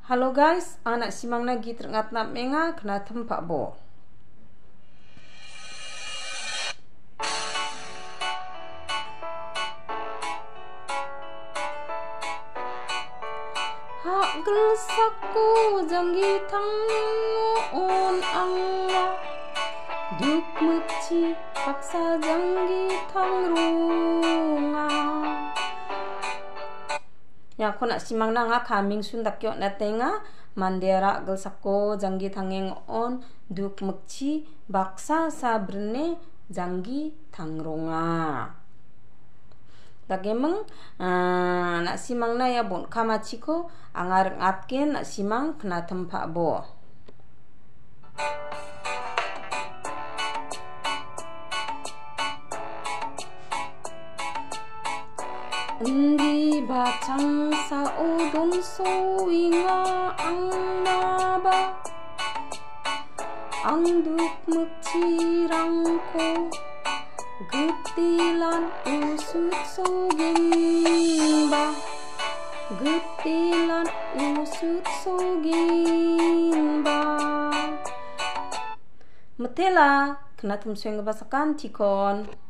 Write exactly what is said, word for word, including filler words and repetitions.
Halo guys, anak simang na git ngat nap menga kena tempat bo. Hak gelsaku janggi tangron angma duk mikchi baksa janggi tangrongA. Ya ko nak simang na nga kaming sundakyo na tenga mandera gelsako janggi tangeng on duk mikchi baksa sabrene janggi tangronga. Dagemeng uh, nak simang na ya bon kamachiko angar ngatken nak simang kena tempat bo. Endi bacang sa udon soinga ang naba ang duk mekcirangko getilan usut sogin ba getilan usut sogin ba metela kena tumsueng basakan tikon.